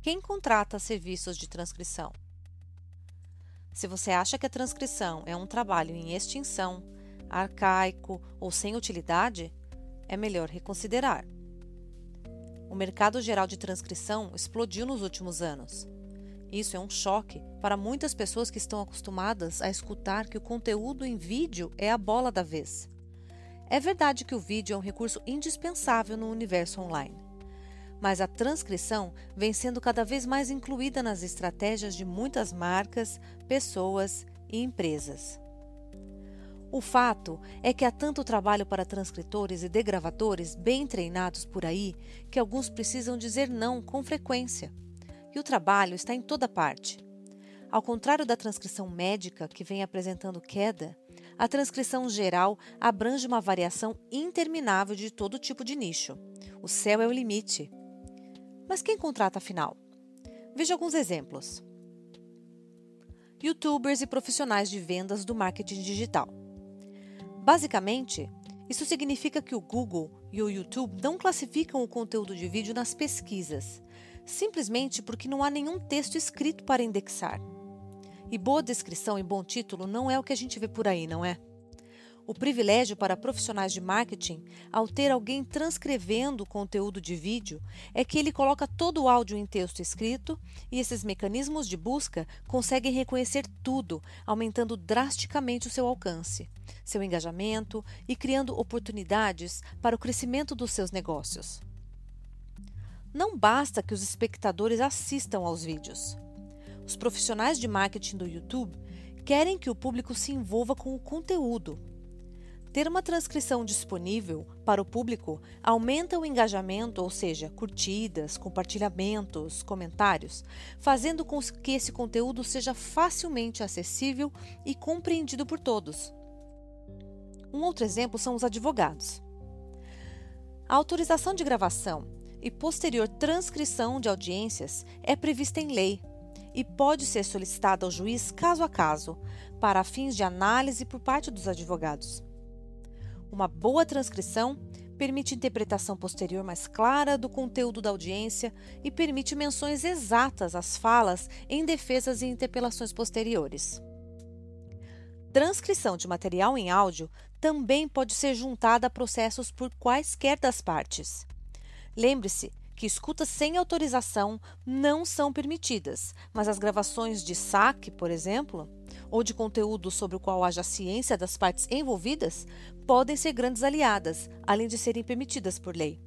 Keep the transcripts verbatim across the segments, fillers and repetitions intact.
Quem contrata serviços de transcrição? Se você acha que a transcrição é um trabalho em extinção, arcaico ou sem utilidade, é melhor reconsiderar. O mercado geral de transcrição explodiu nos últimos anos. Isso é um choque para muitas pessoas que estão acostumadas a escutar que o conteúdo em vídeo é a bola da vez. É verdade que o vídeo é um recurso indispensável no universo online, mas a transcrição vem sendo cada vez mais incluída nas estratégias de muitas marcas, pessoas e empresas. O fato é que há tanto trabalho para transcritores e degravadores bem treinados por aí que alguns precisam dizer não com frequência. E o trabalho está em toda parte. Ao contrário da transcrição médica, que vem apresentando queda, a transcrição geral abrange uma variação interminável de todo tipo de nicho. O céu é o limite. Mas quem contrata afinal? Veja alguns exemplos. YouTubers e profissionais de vendas do marketing digital. Basicamente, isso significa que o Google e o YouTube não classificam o conteúdo de vídeo nas pesquisas, simplesmente porque não há nenhum texto escrito para indexar. E boa descrição e bom título não é o que a gente vê por aí, não é? O privilégio para profissionais de marketing, ao ter alguém transcrevendo o conteúdo de vídeo, é que ele coloca todo o áudio em texto escrito e esses mecanismos de busca conseguem reconhecer tudo, aumentando drasticamente o seu alcance, seu engajamento e criando oportunidades para o crescimento dos seus negócios. Não basta que os espectadores assistam aos vídeos. Os profissionais de marketing do YouTube querem que o público se envolva com o conteúdo. Ter uma transcrição disponível para o público aumenta o engajamento, ou seja, curtidas, compartilhamentos, comentários, fazendo com que esse conteúdo seja facilmente acessível e compreendido por todos. Um outro exemplo são os advogados. A autorização de gravação e posterior transcrição de audiências é prevista em lei e pode ser solicitada ao juiz caso a caso, para fins de análise por parte dos advogados. Uma boa transcrição permite interpretação posterior mais clara do conteúdo da audiência e permite menções exatas às falas em defesas e interpelações posteriores. Transcrição de material em áudio também pode ser juntada a processos por quaisquer das partes. Lembre-se que escutas sem autorização não são permitidas, mas as gravações de saque, por exemplo, ou de conteúdo sobre o qual haja ciência das partes envolvidas, podem ser grandes aliadas, além de serem permitidas por lei.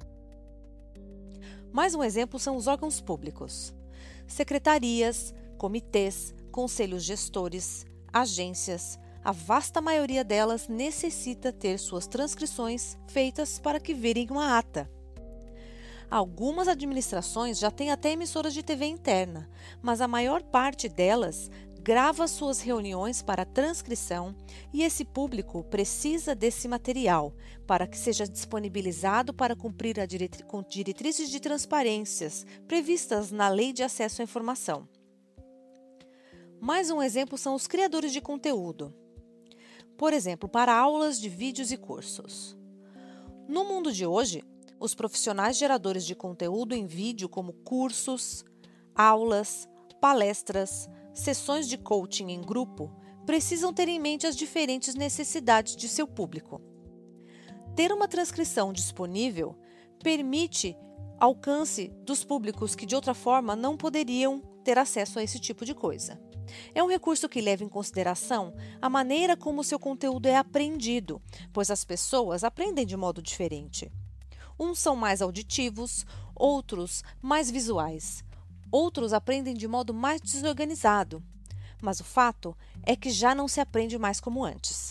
Mais um exemplo são os órgãos públicos. Secretarias, comitês, conselhos gestores, agências, a vasta maioria delas necessita ter suas transcrições feitas para que virem uma ata. Algumas administrações já têm até emissoras de T V interna, mas a maior parte delas grava suas reuniões para transcrição e esse público precisa desse material para que seja disponibilizado para cumprir a diretri- com diretrizes de transparências previstas na Lei de Acesso à Informação. Mais um exemplo são os criadores de conteúdo. Por exemplo, para aulas de vídeos e cursos. No mundo de hoje, os profissionais geradores de conteúdo em vídeo, como cursos, aulas, palestras, sessões de coaching em grupo, precisam ter em mente as diferentes necessidades de seu público. Ter uma transcrição disponível permite alcance dos públicos que de outra forma não poderiam ter acesso a esse tipo de coisa. É um recurso que leva em consideração a maneira como o seu conteúdo é aprendido, pois as pessoas aprendem de modo diferente. Uns são mais auditivos, outros mais visuais. Outros aprendem de modo mais desorganizado. Mas o fato é que já não se aprende mais como antes.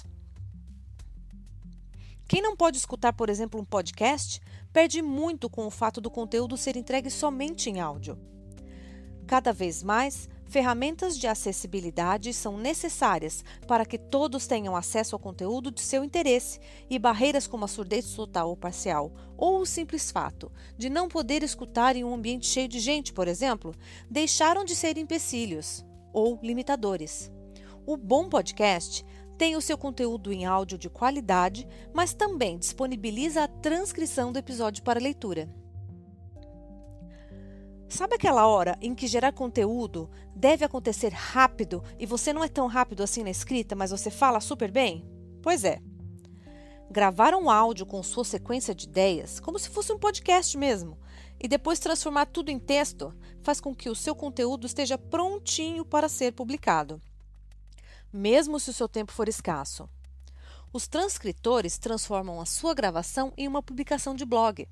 Quem não pode escutar, por exemplo, um podcast, perde muito com o fato do conteúdo ser entregue somente em áudio. Cada vez mais, ferramentas de acessibilidade são necessárias para que todos tenham acesso ao conteúdo de seu interesse e barreiras como a surdez total ou parcial, ou o simples fato de não poder escutar em um ambiente cheio de gente, por exemplo, deixaram de ser empecilhos ou limitadores. O bom podcast tem o seu conteúdo em áudio de qualidade, mas também disponibiliza a transcrição do episódio para leitura. Sabe aquela hora em que gerar conteúdo deve acontecer rápido e você não é tão rápido assim na escrita, mas você fala super bem? Pois é. Gravar um áudio com sua sequência de ideias, como se fosse um podcast mesmo, e depois transformar tudo em texto, faz com que o seu conteúdo esteja prontinho para ser publicado, mesmo se o seu tempo for escasso. Os transcritores transformam a sua gravação em uma publicação de blog.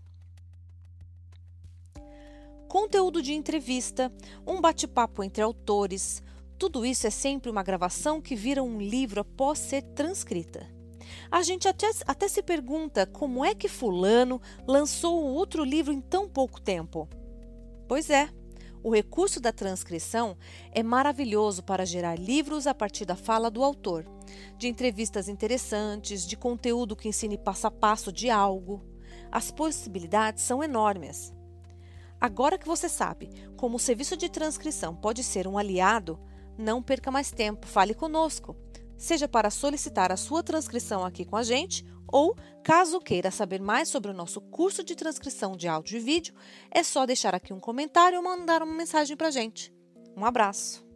Conteúdo de entrevista, um bate-papo entre autores, tudo isso é sempre uma gravação que vira um livro após ser transcrita. A gente até, até se pergunta como é que fulano lançou o outro livro em tão pouco tempo. Pois é, o recurso da transcrição é maravilhoso para gerar livros a partir da fala do autor, de entrevistas interessantes, de conteúdo que ensine passo a passo de algo. As possibilidades são enormes. Agora que você sabe como o serviço de transcrição pode ser um aliado, não perca mais tempo, fale conosco, seja para solicitar a sua transcrição aqui com a gente ou, caso queira saber mais sobre o nosso curso de transcrição de áudio e vídeo, é só deixar aqui um comentário ou mandar uma mensagem para a gente. Um abraço!